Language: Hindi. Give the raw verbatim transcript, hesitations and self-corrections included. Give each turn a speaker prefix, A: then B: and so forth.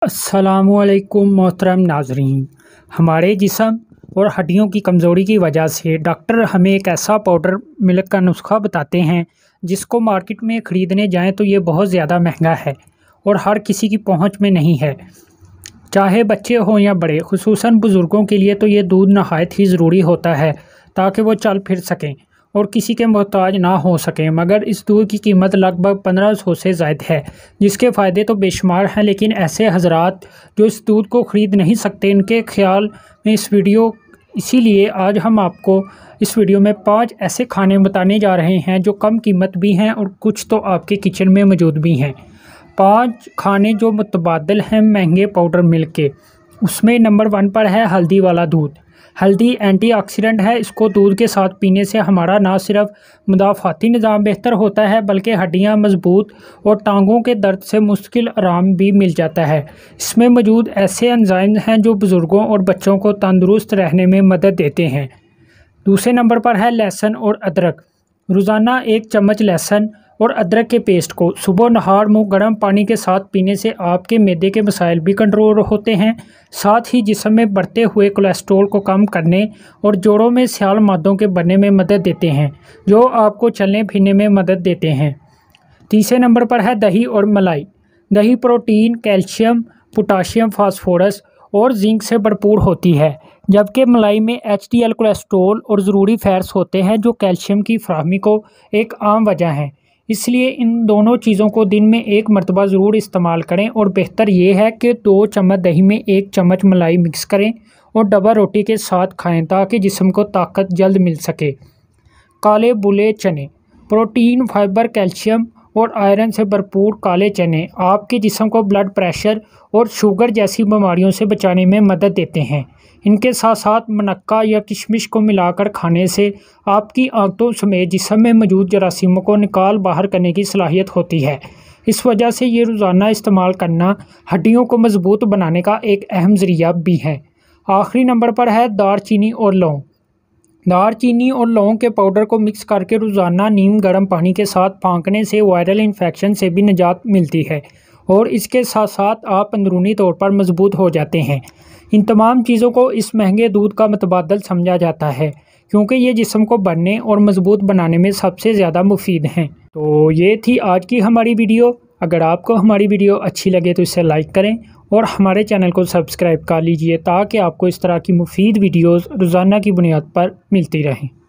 A: अस्सलामुअलैकुम मोहतरम नाज़रीन। हमारे जिस्म और हड्डियों की कमज़ोरी की वजह से डॉक्टर हमें एक ऐसा पाउडर मिल्क का नुस्खा बताते हैं जिसको मार्केट में ख़रीदने जाएं तो ये बहुत ज़्यादा महंगा है और हर किसी की पहुंच में नहीं है, चाहे बच्चे हों या बड़े। खुसूसन बुज़ुर्गों के लिए तो ये दूध नहायत ही ज़रूरी होता है ताकि वो चल फिर सकें और किसी के मोहताज ना हो सकें। मगर इस दूध की कीमत लगभग पंद्रह सौ से ज़ायद है, जिसके फ़ायदे तो बेशुमार हैं, लेकिन ऐसे हजरात जो इस दूध को ख़रीद नहीं सकते, इनके ख्याल में इस वीडियो इसीलिए आज हम आपको इस वीडियो में पाँच ऐसे खाने बताने जा रहे हैं जो कम कीमत भी हैं और कुछ तो आपके किचन में मौजूद भी हैं। पाँच खाने जो मुतबादिल हैं महंगे पाउडर मिल्क के। उसमें नंबर वन पर है हल्दी वाला दूध। हल्दी एंटीऑक्सीडेंट है। इसको दूध के साथ पीने से हमारा ना सिर्फ मुदाफ़ाती निज़ाम बेहतर होता है बल्कि हड्डियां मजबूत और टांगों के दर्द से मुश्किल आराम भी मिल जाता है। इसमें मौजूद ऐसे एंजाइम हैं जो बुज़ुर्गों और बच्चों को तंदुरुस्त रहने में मदद देते हैं। दूसरे नंबर पर है लहसुन और अदरक। रोज़ाना एक चम्मच लहसुन और अदरक के पेस्ट को सुबह नहार मुँह गर्म पानी के साथ पीने से आपके मैदे के मसाइल भी कंट्रोल होते हैं, साथ ही जिस्म में बढ़ते हुए कोलेस्ट्रॉल को कम करने और जोड़ों में स्याल मादों के बनने में मदद देते हैं, जो आपको चलने फिरने में मदद देते हैं। तीसरे नंबर पर है दही और मलाई। दही प्रोटीन, कैल्शियम, पोटाशियम, फास्फोरस और जिंक से भरपूर होती है, जबकि मलाई में एच डी एल कोलेस्ट्रॉल और ज़रूरी फैट्स होते हैं जो कैल्शियम की फराहमी को एक आम वजह है। इसलिए इन दोनों चीज़ों को दिन में एक मरतबा ज़रूर इस्तेमाल करें और बेहतर ये है कि दो चम्मच दही में एक चम्मच मलाई मिक्स करें और डबल रोटी के साथ खाएं ताकि जिस्म को ताकत जल्द मिल सके। काले बुले चने। प्रोटीन, फाइबर, कैल्शियम और आयरन से भरपूर काले चने आपके जिस्म को ब्लड प्रेशर और शुगर जैसी बीमारियों से बचाने में मदद देते हैं। इनके साथ साथ मनक्का या किशमिश को मिलाकर खाने से आपकी आंतों समेत जिस्म में मौजूद जरासीमों को निकाल बाहर करने की सलाहियत होती है। इस वजह से ये रोज़ाना इस्तेमाल करना हड्डियों को मजबूत बनाने का एक अहम ज़रिया भी है। आखिरी नंबर पर है दालचीनी और लौंग। दालचीनी और लौंग के पाउडर को मिक्स करके रोज़ाना नीम गर्म पानी के साथ फाँकने से वायरल इन्फेक्शन से भी निजात मिलती है और इसके साथ साथ आप अंदरूनी तौर पर मजबूत हो जाते हैं। इन तमाम चीज़ों को इस महंगे दूध का मुतबादल समझा जाता है क्योंकि ये जिस्म को बढ़ने और मजबूत बनाने में सबसे ज़्यादा मुफीद हैं। तो ये थी आज की हमारी वीडियो। अगर आपको हमारी वीडियो अच्छी लगे तो इसे लाइक करें और हमारे चैनल को सब्सक्राइब कर लीजिए ताकि आपको इस तरह की मुफीद वीडियोज़ रोज़ाना की बुनियाद पर मिलती रहें।